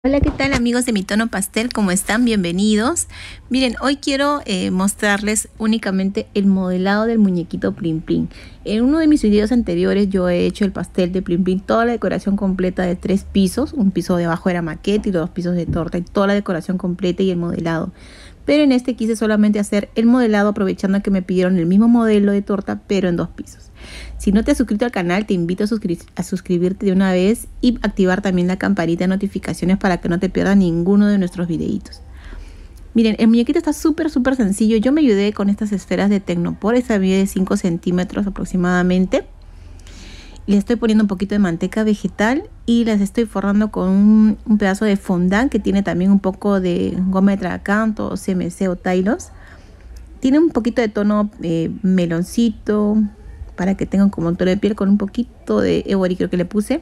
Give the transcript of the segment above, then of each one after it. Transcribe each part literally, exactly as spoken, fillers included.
Hola, ¿qué tal amigos de Mi Tono Pastel? ¿Cómo están? Bienvenidos. Miren, hoy quiero eh, mostrarles únicamente el modelado del muñequito Plin Plin. En uno de mis videos anteriores yo he hecho el pastel de Plin Plin, toda la decoración completa de tres pisos. Un piso de abajo era maqueta y los dos pisos de torta y toda la decoración completa y el modelado. Pero en este quise solamente hacer el modelado aprovechando que me pidieron el mismo modelo de torta pero en dos pisos. Si no te has suscrito al canal, te invito a, suscri a suscribirte de una vez y activar también la campanita de notificaciones para que no te pierdas ninguno de nuestros videitos. Miren, el muñequito está súper súper sencillo. Yo me ayudé con estas esferas de Tecnopor, esta mide cinco centímetros aproximadamente. Le estoy poniendo un poquito de manteca vegetal y las estoy forrando con un, un pedazo de fondant que tiene también un poco de goma de tracanto, C M C o Tylos. Tiene un poquito de tono eh, meloncito, para que tengan como un tono de piel, con un poquito de Ebori creo que le puse.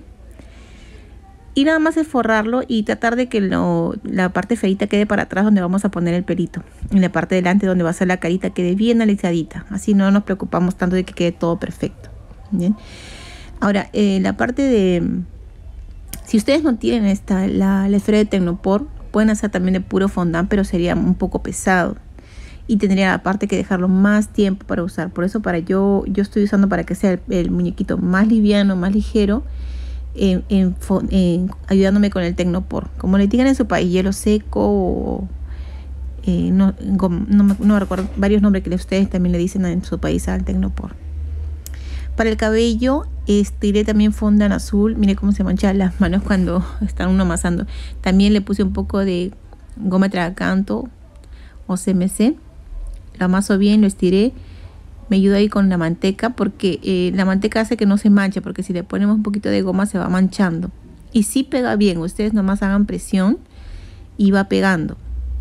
Y nada más es forrarlo y tratar de que lo, la parte feita quede para atrás donde vamos a poner el pelito. En la parte de delante donde va a ser la carita quede bien alisadita. Así no nos preocupamos tanto de que quede todo perfecto. Bien. Ahora, eh, la parte de... Si ustedes no tienen esta, la, la esfera de Tecnopor, pueden hacer también de puro fondant, pero sería un poco pesado. Y tendría aparte que dejarlo más tiempo para usar. Por eso para yo, yo estoy usando para que sea el, el muñequito más liviano, más ligero, en, en, en, ayudándome con el Tecnopor. Como le digan en su país, hielo seco o... Eh, no, no, no, no recuerdo varios nombres que ustedes también le dicen en su país al Tecnopor. Para el cabello estiré también fondant azul. Mire cómo se manchan las manos cuando están uno amasando. También le puse un poco de goma de tracanto o C M C. Lo amaso bien, lo estiré. Me ayuda ahí con la manteca porque eh, la manteca hace que no se manche, porque si le ponemos un poquito de goma se va manchando. Y sí pega bien, ustedes nomás hagan presión y va pegando.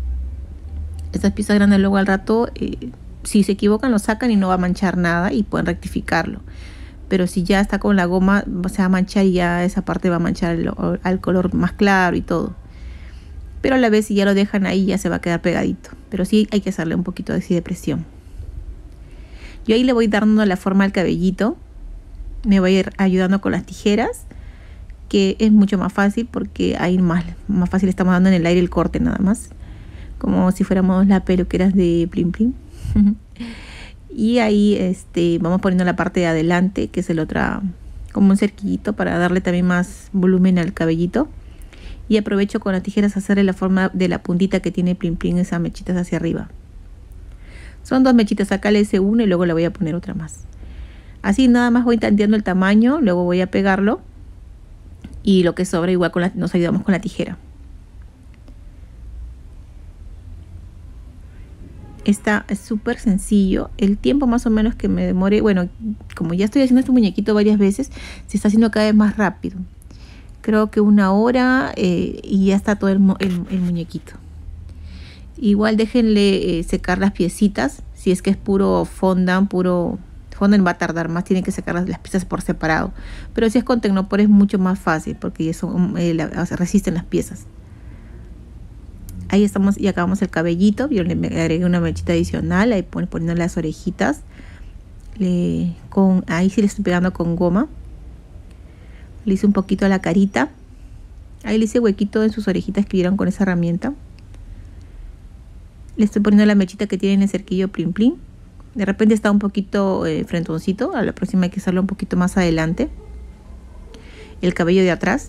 Estas piezas grandes luego al rato, eh, si se equivocan lo sacan y no va a manchar nada y pueden rectificarlo. Pero si ya está con la goma se va a manchar y ya esa parte va a manchar el, al color más claro y todo. Pero a la vez si ya lo dejan ahí ya se va a quedar pegadito. Pero sí hay que hacerle un poquito así de presión. Yo ahí le voy dando la forma al cabellito. Me voy a ir ayudando con las tijeras, que es mucho más fácil porque ahí más, más fácil estamos dando en el aire el corte nada más. Como si fuéramos las peluqueras de Plin Plin. Y ahí este, vamos poniendo la parte de adelante, que es el otro, como un cerquillito para darle también más volumen al cabellito. Y aprovecho con las tijeras a hacerle la forma de la puntita que tiene Plin Plin, esas mechitas hacia arriba. Son dos mechitas, acá le hice una y luego le voy a poner otra más. Así nada más voy tanteando el tamaño, luego voy a pegarlo. Y lo que sobra igual con la, nos ayudamos con la tijera. Está súper sencillo. El tiempo más o menos que me demore, bueno, como ya estoy haciendo este muñequito varias veces, se está haciendo cada vez más rápido. Creo que una hora eh, y ya está todo el, el, el muñequito. Igual déjenle eh, secar las piecitas. Si es que es puro fondant, puro fondant va a tardar más. Tienen que secar las, las piezas por separado. Pero si es con Tecnopor es mucho más fácil porque eso eh, la, resisten las piezas. Ahí estamos y acabamos el cabellito. Yo le agregué una mechita adicional. Ahí poniendo las orejitas. Le, con, ahí sí le estoy pegando con goma. Le hice un poquito a la carita. Ahí le hice huequito en sus orejitas que vieron con esa herramienta. Le estoy poniendo la mechita que tiene en el cerquillo Plin Plin. De repente está un poquito eh, frentoncito. A la próxima hay que hacerlo un poquito más adelante. El cabello de atrás.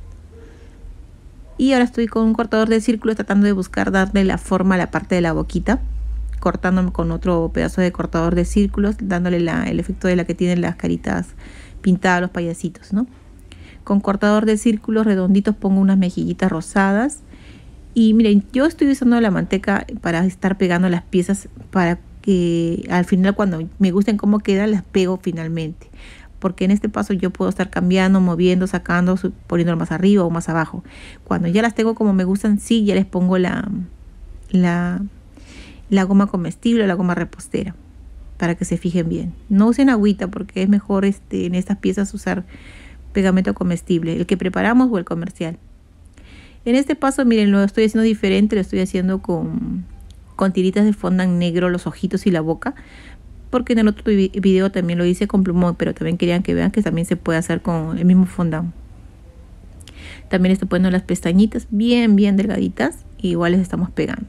Y ahora estoy con un cortador de círculos tratando de buscar darle la forma a la parte de la boquita. Cortándome con otro pedazo de cortador de círculos. Dándole la, el efecto de la que tienen las caritas pintadas, los payasitos, ¿no? Con cortador de círculos redonditos pongo unas mejillitas rosadas. Y miren, yo estoy usando la manteca para estar pegando las piezas para que al final cuando me gusten cómo quedan las pego finalmente. Porque en este paso yo puedo estar cambiando, moviendo, sacando, poniéndolo más arriba o más abajo. Cuando ya las tengo como me gustan, sí, ya les pongo la, la, la goma comestible o la goma repostera para que se fijen bien. No usen agüita porque es mejor este, en estas piezas usar pegamento comestible, el que preparamos o el comercial. En este paso, miren, lo estoy haciendo diferente, lo estoy haciendo con, con tiritas de fondant negro, los ojitos y la boca, porque en el otro video también lo hice con plumón, pero también querían que vean que también se puede hacer con el mismo fondant. También estoy poniendo las pestañitas bien, bien delgaditas. Y igual les estamos pegando.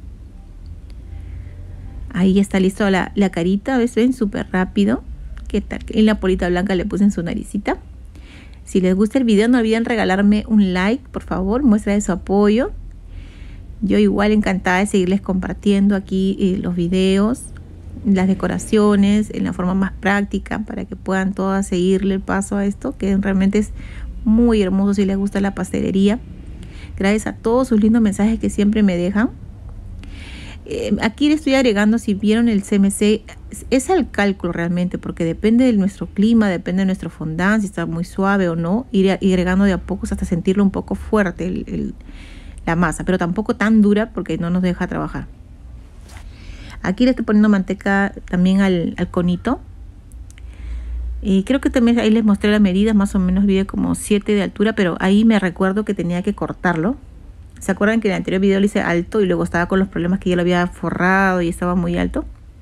Ahí ya está listo la, la carita, ¿ves? Ven, súper rápido. ¿Qué tal? En la polita blanca le puse en su naricita. Si les gusta el video, no olviden regalarme un like, por favor. Muestra de su apoyo. Yo igual encantada de seguirles compartiendo aquí eh, los videos, las decoraciones, en la forma más práctica, para que puedan todas seguirle el paso a esto, que realmente es muy hermoso si les gusta la pastelería. Gracias a todos sus lindos mensajes que siempre me dejan. Eh, aquí le estoy agregando, si vieron el C M C, es al cálculo realmente, porque depende de nuestro clima, depende de nuestro fondant, si está muy suave o no, ir agregando de a pocos hasta sentirlo un poco fuerte el, el, la masa, pero tampoco tan dura porque no nos deja trabajar. Aquí le estoy poniendo manteca también al, al conito. Y creo que también ahí les mostré las medidas, más o menos vi como siete de altura, pero ahí me recuerdo que tenía que cortarlo. ¿Se acuerdan que en el anterior video lo hice alto y luego estaba con los problemas que ya lo había forrado y estaba muy alto?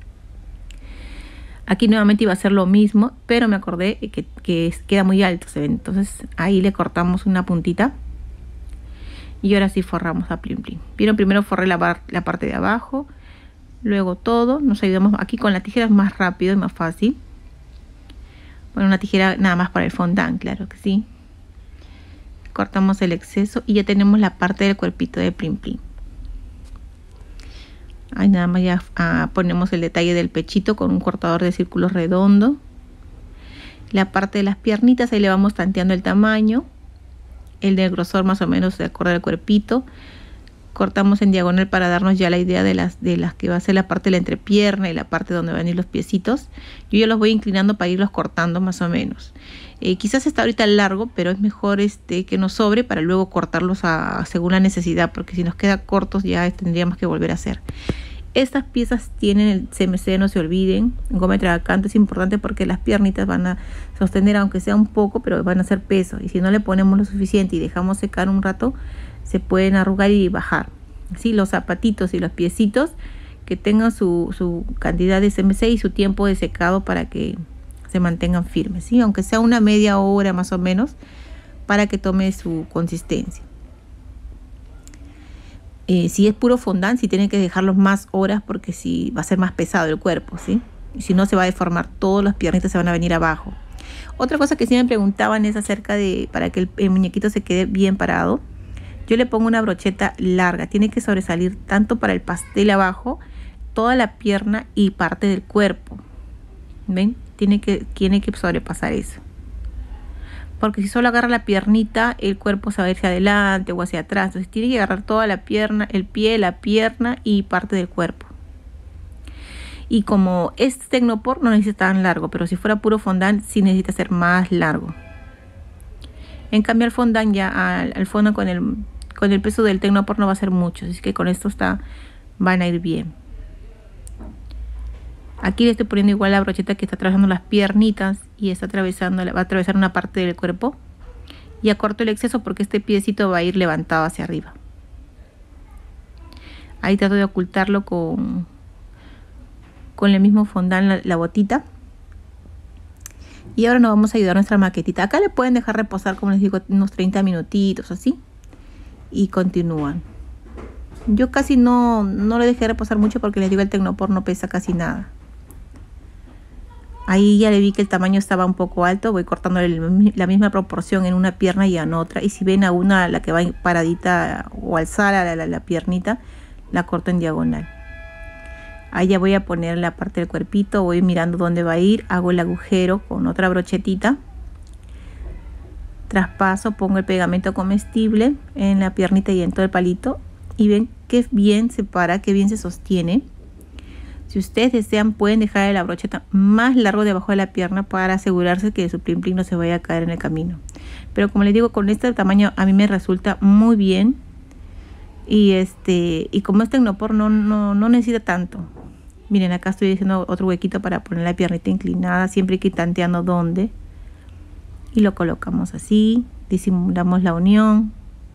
Aquí nuevamente iba a hacer lo mismo, pero me acordé que, que queda muy alto, ¿se ven? Entonces ahí le cortamos una puntita. Y ahora sí forramos a Plim Plim. Vieron, primero forré la, bar, la parte de abajo, luego todo. Nos ayudamos aquí con la tijera, es más rápido y más fácil. Bueno, una tijera nada más para el fondant, claro que sí. Cortamos el exceso y ya tenemos la parte del cuerpito de Plim Plim. Ahí nada más ya ah, ponemos el detalle del pechito con un cortador de círculos redondo. La parte de las piernitas, ahí le vamos tanteando el tamaño, el del grosor más o menos de acuerdo al cuerpito. Cortamos en diagonal para darnos ya la idea de las, de las que va a ser la parte de la entrepierna y la parte donde van a ir los piecitos. Yo ya los voy inclinando para irlos cortando más o menos. Eh, quizás está ahorita largo, pero es mejor este que nos sobre para luego cortarlos a, según la necesidad, porque si nos queda cortos ya tendríamos que volver a hacer. Estas piezas tienen el C M C, no se olviden. Goma trabajante es importante porque las piernitas van a sostener, aunque sea un poco, pero van a hacer peso. Y si no le ponemos lo suficiente y dejamos secar un rato, se pueden arrugar y bajar. ¿Sí? Los zapatitos y los piecitos que tengan su, su cantidad de C M C y su tiempo de secado para que se mantengan firmes, ¿sí? Aunque sea una media hora más o menos, para que tome su consistencia. Eh, si es puro fondant, si tienen que dejarlos más horas porque si va a ser más pesado el cuerpo, ¿sí? Y si no, se va a deformar, todas las piernitas se van a venir abajo. Otra cosa que sí me preguntaban es acerca de, para que el, el muñequito se quede bien parado, yo le pongo una brocheta larga, tiene que sobresalir tanto para el pastel abajo, toda la pierna y parte del cuerpo. ¿Ven? Tiene que, tiene que sobrepasar eso. Porque si solo agarra la piernita, el cuerpo se va a ir hacia adelante o hacia atrás. Entonces tiene que agarrar toda la pierna, el pie, la pierna y parte del cuerpo. Y como este Tecnopor no necesita tan largo, pero si fuera puro fondant sí necesita ser más largo. En cambio el fondant ya al, al fondo con el, con el peso del Tecnopor no va a ser mucho. Así que con esto está, van a ir bien. Aquí le estoy poniendo igual la brocheta que está atravesando las piernitas y está atravesando, va a atravesar una parte del cuerpo. Y acorto el exceso porque este piecito va a ir levantado hacia arriba. Ahí trato de ocultarlo con, con el mismo fondant la, la botita. Y ahora nos vamos a ayudar a nuestra maquetita. Acá le pueden dejar reposar, como les digo, unos treinta minutitos así. Y continúan. Yo casi no, no le dejé reposar mucho porque les digo, el Tecnopor no pesa casi nada. Ahí ya le vi que el tamaño estaba un poco alto. Voy cortando el, la misma proporción en una pierna y en otra. Y si ven a una, la que va paradita o alzada la, la, la piernita, la corto en diagonal. Ahí ya voy a poner la parte del cuerpito. Voy mirando dónde va a ir. Hago el agujero con otra brochetita. Traspaso, pongo el pegamento comestible en la piernita y en todo el palito. Y ven que bien se para, que bien se sostiene. Si ustedes desean, pueden dejar la brocheta más largo debajo de la pierna para asegurarse que su Plim Plim no se vaya a caer en el camino. Pero como les digo, con este tamaño a mí me resulta muy bien. Y este y como es Tecnopor no, no, no necesita tanto. Miren, acá estoy haciendo otro huequito para poner la piernita inclinada. Siempre hay que ir tanteando dónde. Y lo colocamos así. Disimulamos la unión.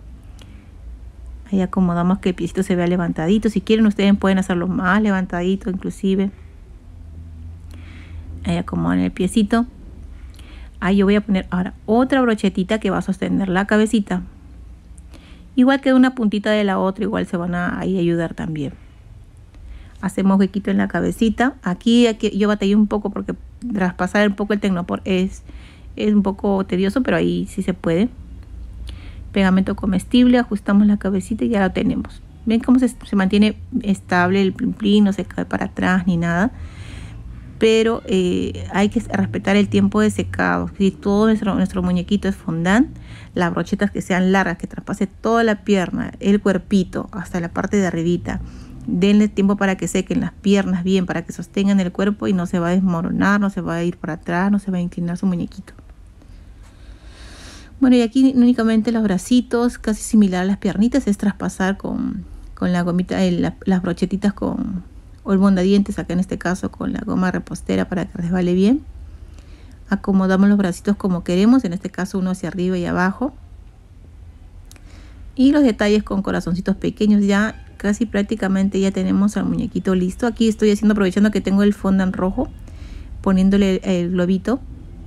Ahí acomodamos que el piecito se vea levantadito. Si quieren, ustedes pueden hacerlo más levantadito inclusive. Ahí acomodan el piecito. Ahí yo voy a poner ahora otra brochetita que va a sostener la cabecita. Igual que una puntita de la otra, igual se van a ahí ayudar también. Hacemos huequito en la cabecita. Aquí, aquí yo batallé un poco porque traspasar un poco el Tecnopor es, es un poco tedioso, pero ahí sí se puede. Pegamento comestible, ajustamos la cabecita y ya lo tenemos. Ven cómo se, se mantiene estable el plin plin, no se cae para atrás ni nada. Pero eh, hay que respetar el tiempo de secado. Si todo nuestro, nuestro muñequito es fondant, las brochetas que sean largas, que traspase toda la pierna, el cuerpito, hasta la parte de arribita. Denle tiempo para que sequen las piernas bien, para que sostengan el cuerpo y no se va a desmoronar, no se va a ir para atrás, no se va a inclinar su muñequito. Bueno, y aquí únicamente los bracitos, casi similar a las piernitas, es traspasar con, con la gomita, el, la, las brochetitas con, o el bondadientes, acá en este caso con la goma repostera para que resbale bien. Acomodamos los bracitos como queremos, en este caso uno hacia arriba y abajo. Y los detalles con corazoncitos pequeños, ya casi prácticamente ya tenemos al muñequito listo. Aquí estoy haciendo, aprovechando que tengo el fondant rojo, poniéndole el, el globito.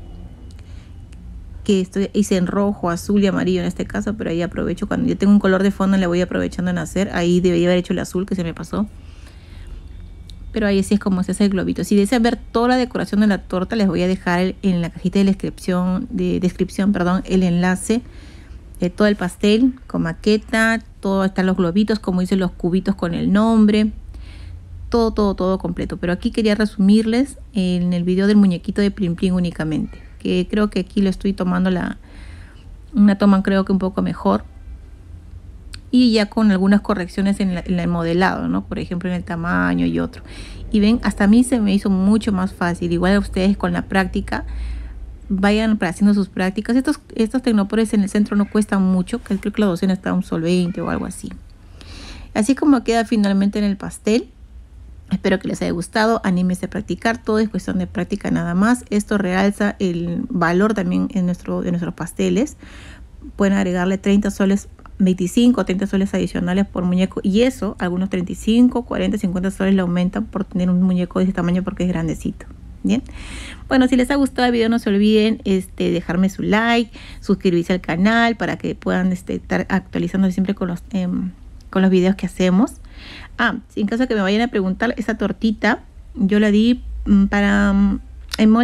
Que estoy, hice en rojo, azul y amarillo en este caso, pero ahí aprovecho, cuando yo tengo un color de fondo le voy aprovechando en hacer. Ahí debería haber hecho el azul que se me pasó. Pero ahí sí es como se hace el globito. Si desean ver toda la decoración de la torta, les voy a dejar el, en la cajita de descripción, de descripción perdón, el enlace de todo el pastel con maqueta, todo, están los globitos, como hice los cubitos con el nombre, todo, todo, todo completo. Pero aquí quería resumirles en el video del muñequito de Plin Plin únicamente, que creo que aquí lo estoy tomando la, una toma creo que un poco mejor. Y ya con algunas correcciones en, la, en el modelado, ¿no? Por ejemplo, en el tamaño y otro. Y ven, hasta a mí se me hizo mucho más fácil. Igual a ustedes con la práctica, vayan haciendo sus prácticas. Estos, estos tecnopores en el centro no cuestan mucho, que creo que la docena está a un sol veinte o algo así. Así como queda finalmente en el pastel. Espero que les haya gustado, anímense a practicar, todo es cuestión de práctica nada más. Esto realza el valor también en nuestro, de nuestros pasteles. Pueden agregarle treinta soles, veinticinco o treinta soles adicionales por muñeco, y eso, algunos treinta y cinco, cuarenta, cincuenta soles le aumentan por tener un muñeco de ese tamaño porque es grandecito. Bien, bueno, si les ha gustado el video no se olviden este, dejarme su like, suscribirse al canal para que puedan este, estar actualizando siempre con los, eh, con los videos que hacemos. Ah, en caso de que me vayan a preguntar, esa tortita yo la di para... Um, en